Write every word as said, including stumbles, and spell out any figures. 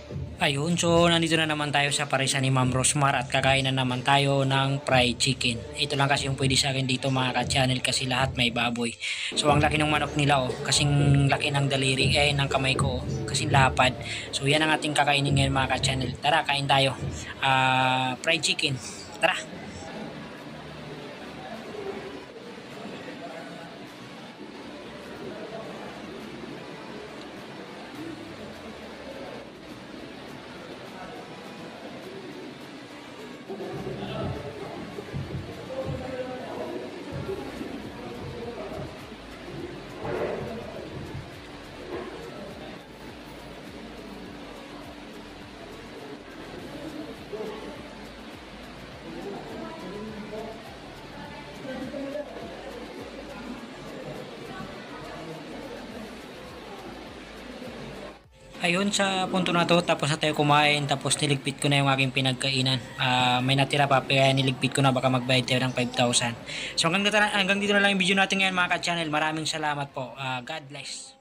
Ayun, so nandito na naman tayo sa parisan ni Ma'am Rosmar at kakain na naman tayo ng fried chicken. Ito lang kasi yung pwede sa akin dito mga ka-channel kasi lahat may baboy. So ang laki ng manok nila oh, kasing laki ng daliri eh ng kamay ko oh, kasing lapad. So yan ang ating kakainin ngayon mga ka-channel. Tara, kain tayo. Ah, fried chicken. Tara. Ayun sa punto na to, tapos na tayo kumain, tapos niligpit ko na yung aking pinagkainan. Ah, may natira pa, kaya niligpit ko na, baka magbayad tayo ng five thousand. So hanggang dito, na, hanggang dito na lang yung video natin ngayon mga ka-channel. Maraming salamat po. Ah, God bless.